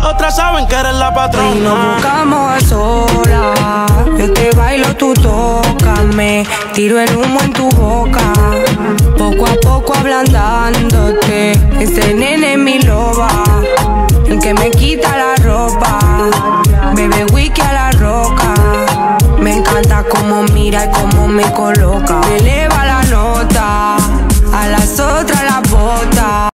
otras saben que eres la patrona. Y nos buscamos a solas. Yo te bailo, tú tócame. Tiro el humo en tu boca. Poco a poco ablandándote. Ese nene es mi loba, el que me quita la ropa. Bebe whisky a la roca. Me encanta cómo mira y cómo me coloca. Me eleva la nota, a las otras las bota.